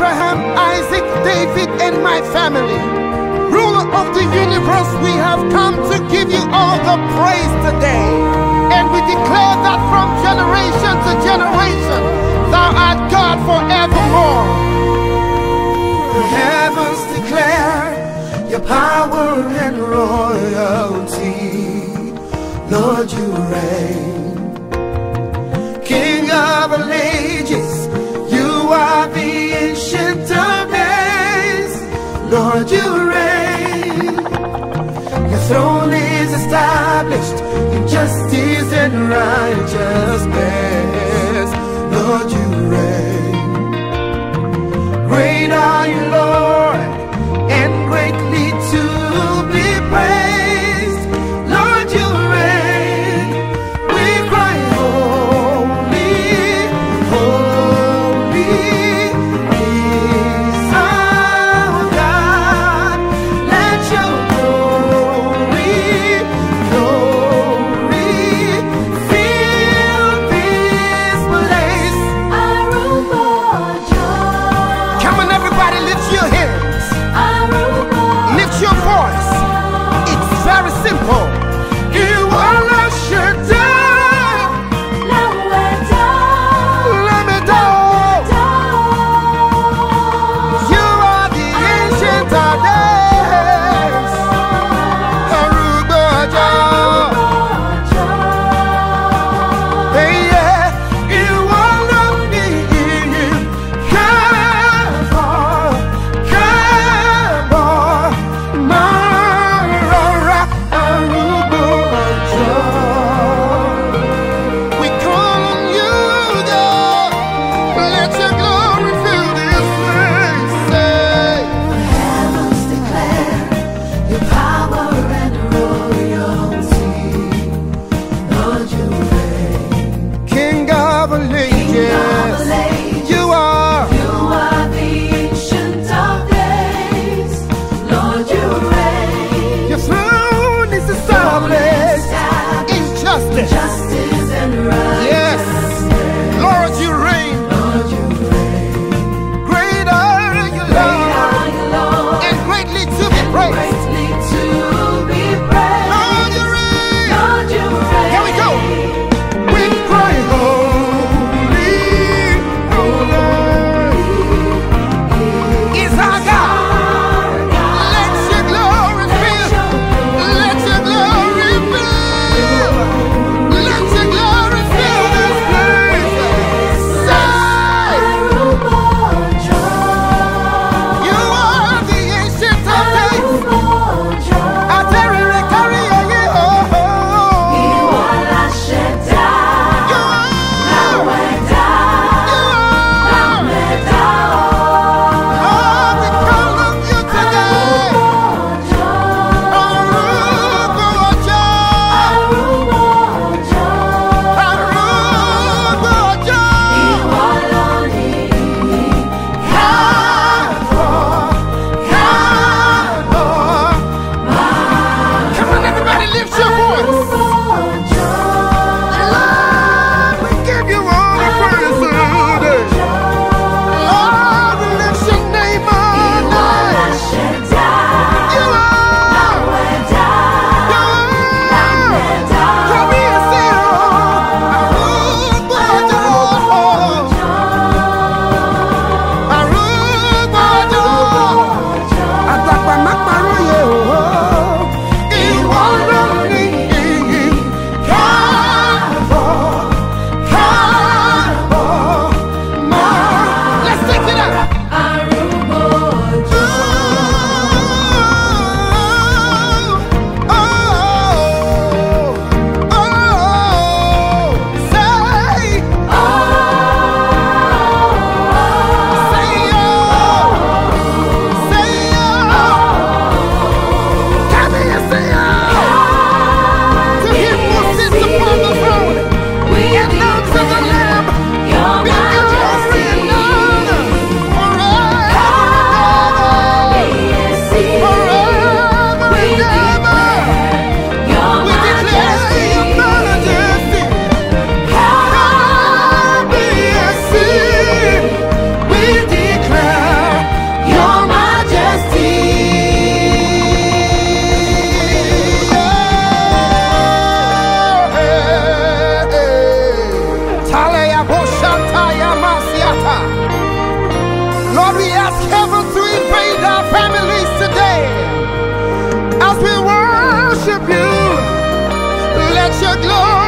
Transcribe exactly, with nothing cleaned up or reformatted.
Abraham, Isaac, David, and my family. Ruler of the universe, we have come to give you all the praise today. And we declare that from generation to generation, thou art God forevermore. The heavens declare your power and royalty. Lord, you reign. King of all ages, you are the ancient of days. Lord, you reign. Your throne is established in justice and righteousness. Lord, you reign. Great are you, Lord, and greatly to be praised. Lord, you reign. We cry, holy, holy is our God. Let your glory, glory fill let your glory